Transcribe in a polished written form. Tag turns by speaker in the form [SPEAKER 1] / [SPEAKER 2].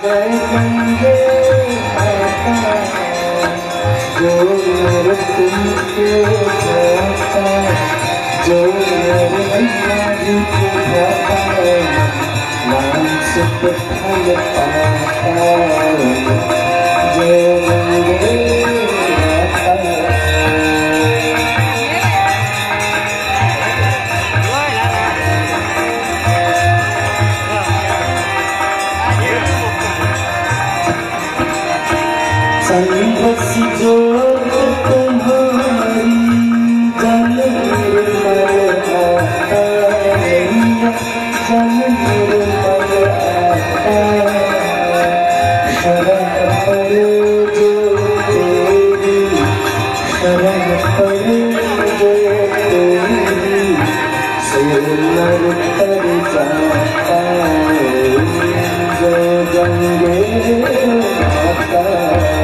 [SPEAKER 1] जय गंगे माता जो मेरे तुमके जाता जो मेरे अल्लाह जी को जाता नाम से फल पाता जय गंगे संघर्ष जो तुम्हारी जन निर्मल आता जन निर्मल आता शरण पड़े जो तेरी शरण पड़े जो तेरी से नर तर जाता जय गंगे माता।